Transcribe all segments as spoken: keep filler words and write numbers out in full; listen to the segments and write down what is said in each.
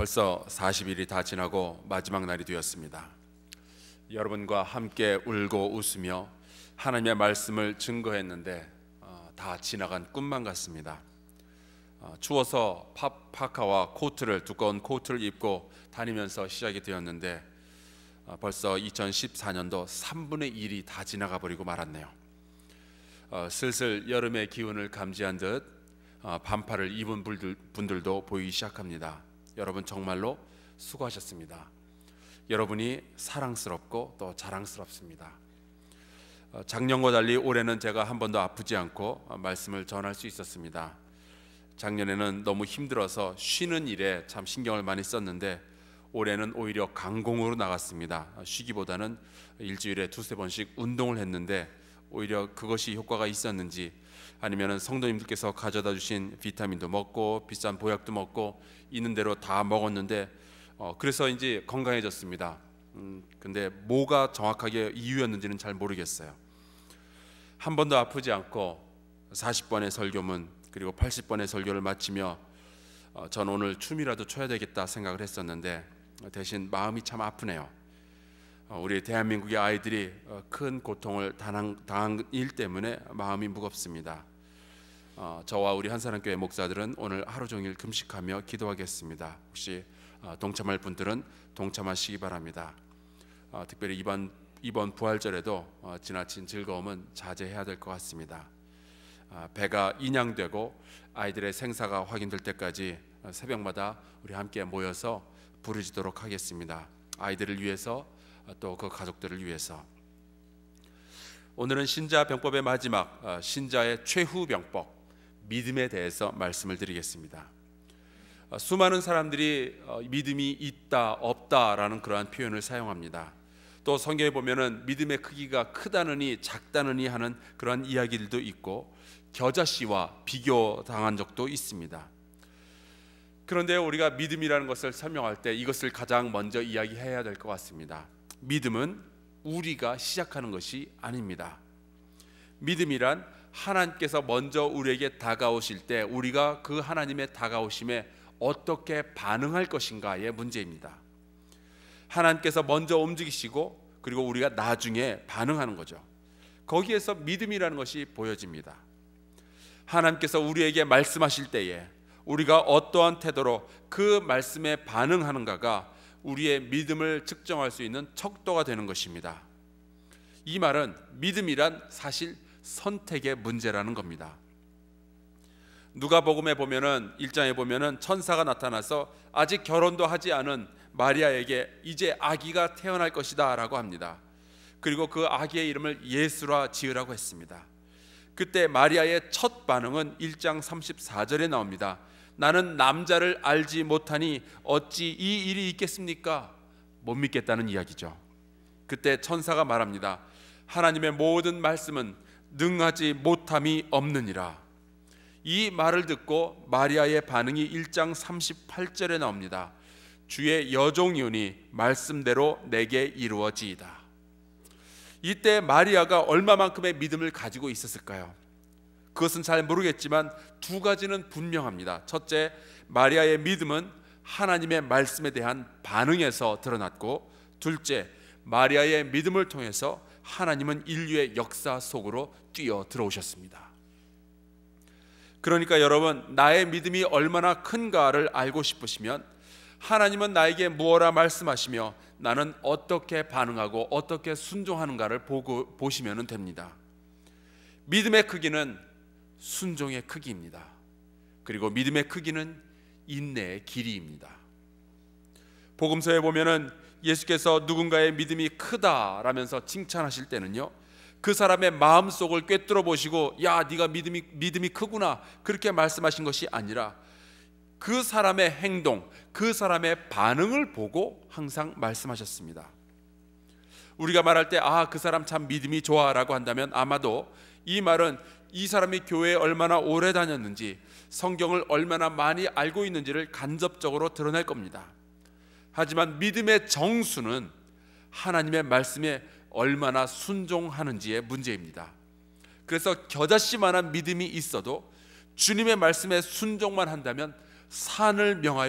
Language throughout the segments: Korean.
벌써 사십 일이 다 지나고 마지막 날이 되었습니다. 여러분과 함께 울고 웃으며 하나님의 말씀을 증거했는데 어, 다 지나간 꿈만 같습니다. 어, 추워서 파, 파카와 코트를 두꺼운 코트를 입고 다니면서 시작이 되었는데 어, 벌써 이천십사 년도 삼분의 일이 다 지나가 버리고 말았네요. 어, 슬슬 여름의 기운을 감지한 듯 어, 반팔을 입은 분들, 분들도 보이기 시작합니다. 여러분 정말로 수고하셨습니다. 여러분이 사랑스럽고 또 자랑스럽습니다. 어, 작년과 달리 올해는 제가 한 번도 아프지 않고 어, 말씀을 전할 수 있었습니다. 작년에는 너무 힘들어서 쉬는 일에 참 신경을 많이 썼는데 올해는 오히려 강공으로 나갔습니다. 쉬기보다는 일주일에 두세 번씩 운동을 했는데 오히려 그것이 효과가 있었는지 아니면 성도님들께서 가져다 주신 비타민도 먹고 비싼 보약도 먹고 있는 대로 다 먹었는데 어, 그래서 이제 건강해졌습니다. 음, 근데 뭐가 정확하게 이유였는지는 잘 모르겠어요. 한 번도 아프지 않고 사십 번의 설교문 그리고 팔십 번의 설교를 마치며 어, 전 오늘 춤이라도 춰야 되겠다 생각을 했었는데 대신 마음이 참 아프네요. 어, 우리 대한민국의 아이들이 어, 큰 고통을 당한, 당한 일 때문에 마음이 무겁습니다. 어, 저와 우리 한사랑교회 목사들은 오늘 하루 종일 금식하며 기도하겠습니다. 혹시 어, 동참할 분들은 동참하시기 바랍니다. 어, 특별히 이번 이번 부활절에도 어, 지나친 즐거움은 자제해야 될 것 같습니다. 어, 배가 인양되고 아이들의 생사가 확인될 때까지 어, 새벽마다 우리 함께 모여서 부르짖도록 하겠습니다. 아이들을 위해서 어, 또 그 가족들을 위해서. 오늘은 신자 병법의 마지막 어, 신자의 최후 병법 믿음에 대해서 말씀을 드리겠습니다. 어, 수많은 사람들이 어, 믿음이 있다 없다라는 그러한 표현을 사용합니다. 또 성경에 보면은 믿음의 크기가 크다느니 작다느니 하는 그러한 이야기들도 있고 겨자씨와 비교당한 적도 있습니다. 그런데 우리가 믿음이라는 것을 설명할 때 이것을 가장 먼저 이야기해야 될 것 같습니다. 믿음은 우리가 시작하는 것이 아닙니다. 믿음이란 하나님께서 먼저 우리에게 다가오실 때 우리가 그 하나님의 다가오심에 어떻게 반응할 것인가의 문제입니다. 하나님께서 먼저 움직이시고 그리고 우리가 나중에 반응하는 거죠. 거기에서 믿음이라는 것이 보여집니다. 하나님께서 우리에게 말씀하실 때에 우리가 어떠한 태도로 그 말씀에 반응하는가가 우리의 믿음을 측정할 수 있는 척도가 되는 것입니다. 이 말은 믿음이란 사실 선택의 문제라는 겁니다. 누가복음에 보면은 일 장에 보면은 천사가 나타나서 아직 결혼도 하지 않은 마리아에게 이제 아기가 태어날 것이다라고 합니다. 그리고 그 아기의 이름을 예수라 지으라고 했습니다. 그때 마리아의 첫 반응은 일 장 삼십사 절에 나옵니다. 나는 남자를 알지 못하니 어찌 이 일이 있겠습니까? 못 믿겠다는 이야기죠. 그때 천사가 말합니다. 하나님의 모든 말씀은 능하지 못함이 없느니라. 이 말을 듣고 마리아의 반응이 일 장 삼십팔 절에 나옵니다. 주의 여종이오니 말씀대로 내게 이루어지이다. 이때 마리아가 얼마만큼의 믿음을 가지고 있었을까요? 그것은 잘 모르겠지만 두 가지는 분명합니다. 첫째, 마리아의 믿음은 하나님의 말씀에 대한 반응에서 드러났고, 둘째, 마리아의 믿음을 통해서 하나님은 인류의 역사 속으로 뛰어 들어오셨습니다. 그러니까 여러분, 나의 믿음이 얼마나 큰가를 알고 싶으시면 하나님은 나에게 무엇라 말씀하시며 나는 어떻게 반응하고 어떻게 순종하는가를 보고 보시면 됩니다. 믿음의 크기는 순종의 크기입니다. 그리고 믿음의 크기는 인내의 길이입니다. 복음서에 보면은 예수께서 누군가의 믿음이 크다라면서 칭찬하실 때는요, 그 사람의 마음속을 꿰뚫어 보시고 야 네가 믿음이 믿음이 크구나 그렇게 말씀하신 것이 아니라 그 사람의 행동, 그 사람의 반응을 보고 항상 말씀하셨습니다. 우리가 말할 때 아, 그 사람 참 믿음이 좋아라고 한다면 아마도 이 말은 이 사람이 교회에 얼마나 오래 다녔는지, 성경을 얼마나 많이 알고 있는지를 간접적으로 드러낼 겁니다. 하지만 믿음의 정수는 하나님의 말씀에 얼마나 순종하는지의 문제입니다. 그래서 겨자씨만한 믿음이 있어도 주님의 말씀에 순종만 한다면 산을 명하여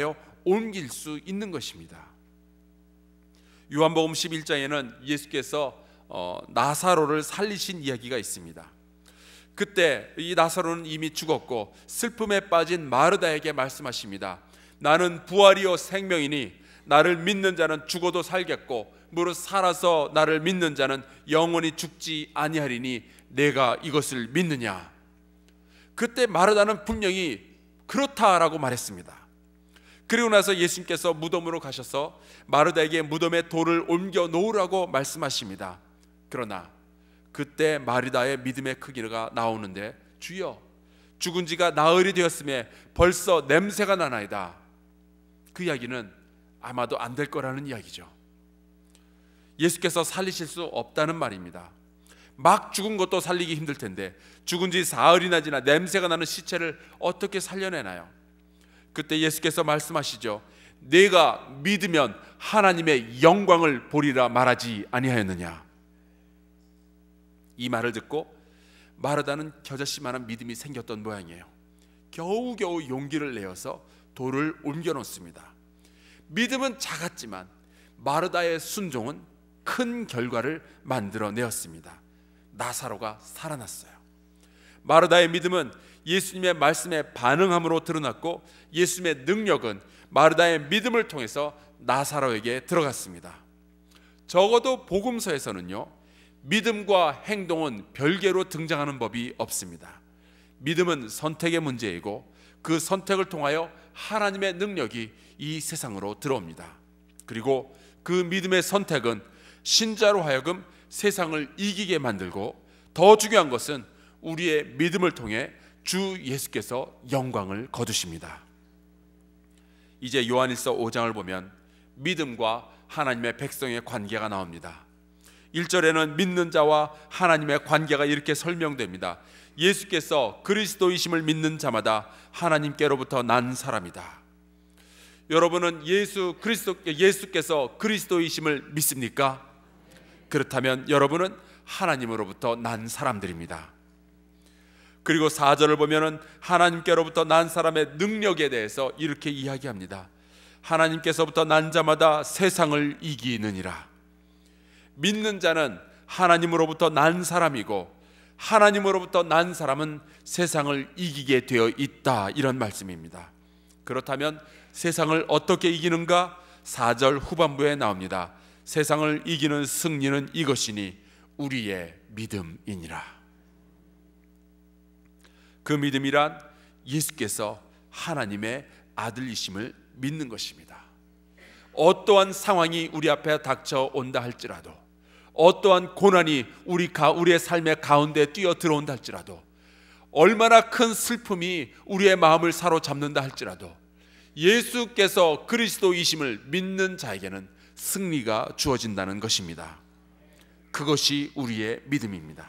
옮길 수 있는 것입니다. 요한복음 십일 장에는 예수께서 어, 나사로를 살리신 이야기가 있습니다. 그때 이 나사로는 이미 죽었고 슬픔에 빠진 마르다에게 말씀하십니다. 나는 부활이요 생명이니 나를 믿는 자는 죽어도 살겠고 무릇 살아서 나를 믿는 자는 영원히 죽지 아니하리니 내가 이것을 믿느냐. 그때 마르다는 분명히 그렇다라고 말했습니다. 그리고 나서 예수님께서 무덤으로 가셔서 마르다에게 무덤에 돌을 옮겨 놓으라고 말씀하십니다. 그러나 그때 마르다의 믿음의 크기가 나오는데 주여 죽은 지가 나흘이 되었음에 벌써 냄새가 나나이다. 그 이야기는 아마도 안 될 거라는 이야기죠. 예수께서 살리실 수 없다는 말입니다. 막 죽은 것도 살리기 힘들 텐데 죽은 지 사흘이나 지나 냄새가 나는 시체를 어떻게 살려내나요? 그때 예수께서 말씀하시죠. 내가 믿으면 하나님의 영광을 보리라 말하지 아니하였느냐. 이 말을 듣고 마르다는 겨자씨만한 믿음이 생겼던 모양이에요. 겨우겨우 용기를 내어서 돌을 옮겨 놓습니다. 믿음은 작았지만 마르다의 순종은 큰 결과를 만들어내었습니다. 나사로가 살아났어요. 마르다의 믿음은 예수님의 말씀에 반응함으로 드러났고 예수님의 능력은 마르다의 믿음을 통해서 나사로에게 들어갔습니다. 적어도 복음서에서는요, 믿음과 행동은 별개로 등장하는 법이 없습니다. 믿음은 선택의 문제이고 그 선택을 통하여 하나님의 능력이 이 세상으로 들어옵니다. 그리고 그 믿음의 선택은 신자로 하여금 세상을 이기게 만들고 더 중요한 것은 우리의 믿음을 통해 주 예수께서 영광을 거두십니다. 이제 요한일서 오 장을 보면 믿음과 하나님의 백성의 관계가 나옵니다. 일 절에는 믿는 자와 하나님의 관계가 이렇게 설명됩니다. 예수께서 그리스도이심을 믿는 자마다 하나님께로부터 난 사람이다. 여러분은 예수 그리스도 예수께서 그리스도이심을 믿습니까? 그렇다면 여러분은 하나님으로부터 난 사람들입니다. 그리고 사 절을 보면은 하나님께로부터 난 사람의 능력에 대해서 이렇게 이야기합니다. 하나님께서부터 난 자마다 세상을 이기느니라. 믿는 자는 하나님으로부터 난 사람이고 하나님으로부터 난 사람은 세상을 이기게 되어 있다, 이런 말씀입니다. 그렇다면 세상을 어떻게 이기는가? 사 절 후반부에 나옵니다. 세상을 이기는 승리는 이것이니 우리의 믿음이니라. 그 믿음이란 예수께서 하나님의 아들이심을 믿는 것입니다. 어떠한 상황이 우리 앞에 닥쳐온다 할지라도, 어떠한 고난이 우리 가, 우리의 삶의 가운데 뛰어 들어온다 할지라도, 얼마나 큰 슬픔이 우리의 마음을 사로잡는다 할지라도 예수께서 그리스도이심을 믿는 자에게는 승리가 주어진다는 것입니다. 그것이 우리의 믿음입니다.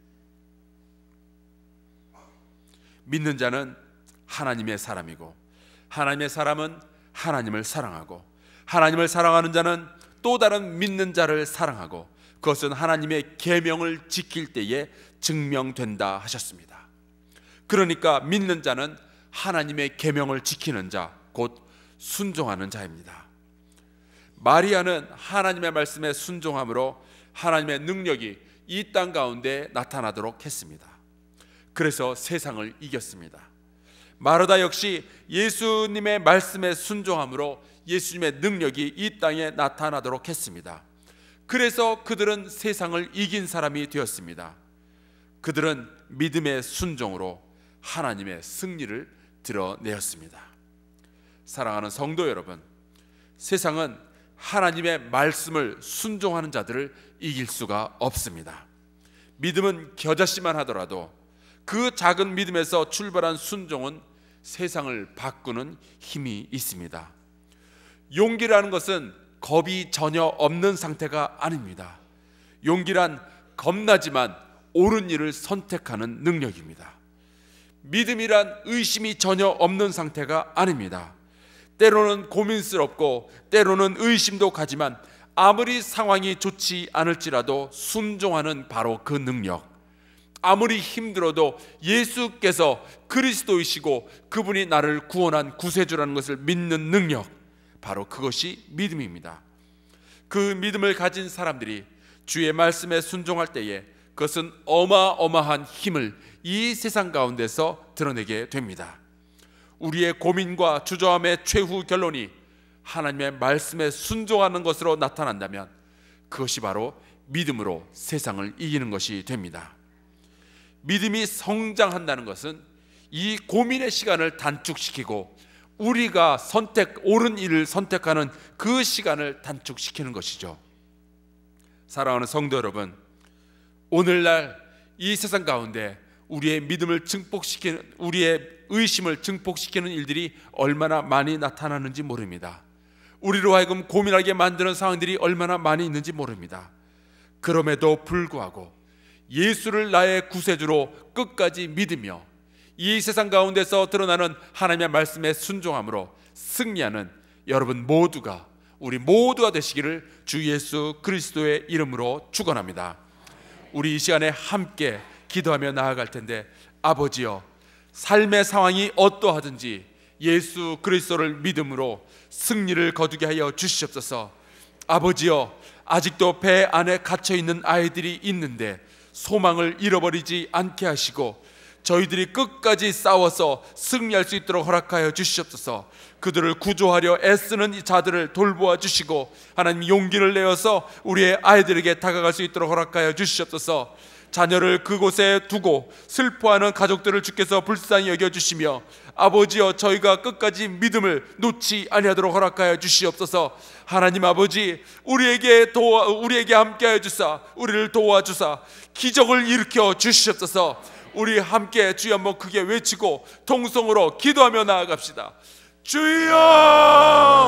믿는 자는 하나님의 사람이고 하나님의 사람은 하나님을 사랑하고 하나님을 사랑하는 자는 또 다른 믿는 자를 사랑하고 그것은 하나님의 계명을 지킬 때에 증명된다 하셨습니다. 그러니까 믿는 자는 하나님의 계명을 지키는 자, 곧 순종하는 자입니다. 마리아는 하나님의 말씀에 순종함으로 하나님의 능력이 이 땅 가운데 나타나도록 했습니다. 그래서 세상을 이겼습니다. 마르다 역시 예수님의 말씀에 순종함으로 예수님의 능력이 이 땅에 나타나도록 했습니다. 그래서 그들은 세상을 이긴 사람이 되었습니다. 그들은 믿음의 순종으로 하나님의 승리를 드러내었습니다. 사랑하는 성도 여러분, 세상은 하나님의 말씀을 순종하는 자들을 이길 수가 없습니다. 믿음은 겨자씨만 하더라도 그 작은 믿음에서 출발한 순종은 세상을 바꾸는 힘이 있습니다. 용기라는 것은 겁이 전혀 없는 상태가 아닙니다. 용기란 겁나지만 옳은 일을 선택하는 능력입니다. 믿음이란 의심이 전혀 없는 상태가 아닙니다. 때로는 고민스럽고 때로는 의심도 가지만 아무리 상황이 좋지 않을지라도 순종하는 바로 그 능력, 아무리 힘들어도 예수께서 그리스도이시고 그분이 나를 구원한 구세주라는 것을 믿는 능력, 바로 그것이 믿음입니다. 그 믿음을 가진 사람들이 주의 말씀에 순종할 때에 그것은 어마어마한 힘을 이 세상 가운데서 드러내게 됩니다. 우리의 고민과 주저함의 최후 결론이 하나님의 말씀에 순종하는 것으로 나타난다면 그것이 바로 믿음으로 세상을 이기는 것이 됩니다. 믿음이 성장한다는 것은 이 고민의 시간을 단축시키고 우리가 선택, 옳은 일을 선택하는 그 시간을 단축시키는 것이죠. 사랑하는 성도 여러분, 오늘날 이 세상 가운데 우리의 믿음을 증폭시키는, 우리의 의심을 증폭시키는 일들이 얼마나 많이 나타나는지 모릅니다. 우리로 하여금 고민하게 만드는 상황들이 얼마나 많이 있는지 모릅니다. 그럼에도 불구하고 예수를 나의 구세주로 끝까지 믿으며 이 세상 가운데서 드러나는 하나님의 말씀에 순종함으로 승리하는 여러분 모두가, 우리 모두가 되시기를 주 예수 그리스도의 이름으로 축원합니다. 우리 이 시간에 함께 기도하며 나아갈 텐데, 아버지여, 삶의 상황이 어떠하든지 예수 그리스도를 믿음으로 승리를 거두게 하여 주시옵소서. 아버지여, 아직도 배 안에 갇혀 있는 아이들이 있는데 소망을 잃어버리지 않게 하시고 저희들이 끝까지 싸워서 승리할 수 있도록 허락하여 주시옵소서. 그들을 구조하려 애쓰는 이 자들을 돌보아 주시고 하나님 용기를 내어서 우리의 아이들에게 다가갈 수 있도록 허락하여 주시옵소서. 자녀를 그곳에 두고 슬퍼하는 가족들을 주께서 불쌍히 여겨주시며 아버지여, 저희가 끝까지 믿음을 놓지 아니하도록 허락하여 주시옵소서. 하나님 아버지, 우리에게 도와 우리에게 함께하여 주사 우리를 도와주사 기적을 일으켜 주시옵소서. 우리 함께 주여 한번 크게 외치고 통성으로 기도하며 나아갑시다. 주여!